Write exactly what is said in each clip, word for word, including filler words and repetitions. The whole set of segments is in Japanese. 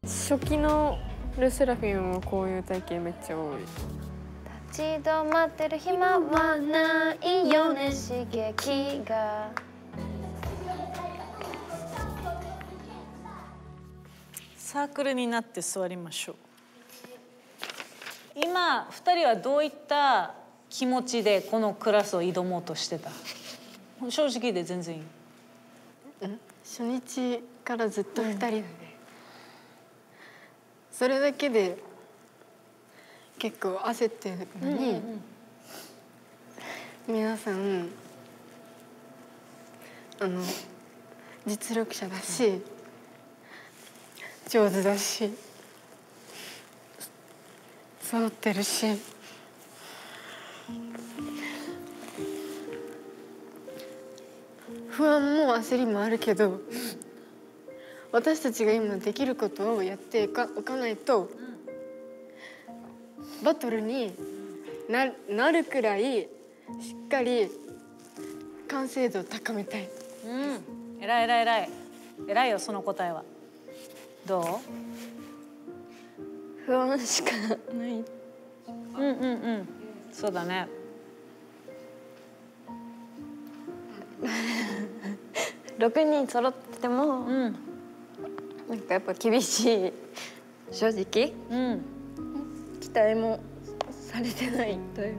初期のルセラフィムもこういう体型めっちゃ多い。 立ち止まってる暇はないよね、刺激が。 サークルになって座りましょう。今ふたりはどういった気持ちでこのクラスを挑もうとしてた？正直で全然いい。 初日からずっとふたりで、それだけで結構焦ってるのに、うんうんうん、皆さんあの実力者だし、うん、上手だし揃ってるし、不安も焦りもあるけど、私たちが今できることをやっておかないと、バトルに な, なるくらいしっかり完成度を高めたい。 うん、偉い偉い偉い偉いよ、その答えは。どう？ 不安しかない。うんうんうん、そうだね。 ろくにん揃ってても、うん、なんかやっぱ厳しい、正直、うん、期待もされてないという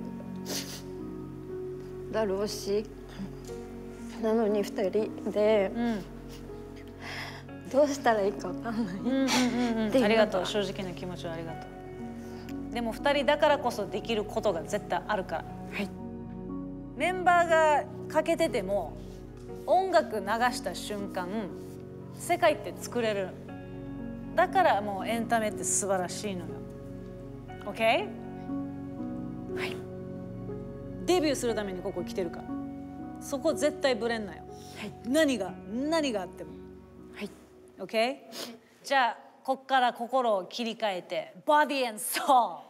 だろうし、なのにふたりで、うん、どうしたらいいかわかんない。 ありがとう、正直な気持ちはありがとう。でもふたりだからこそできることが絶対あるから。はい、メンバーが欠けてても音楽流した瞬間世界って作れる。だからもうエンタメって素晴らしいのよ。 OK？ はい、デビューするためにここ来てるから、そこ絶対ブレんなよ。はい、何が何があっても。はい、 OK？ じゃあこっから心を切り替えてボディー&ソウル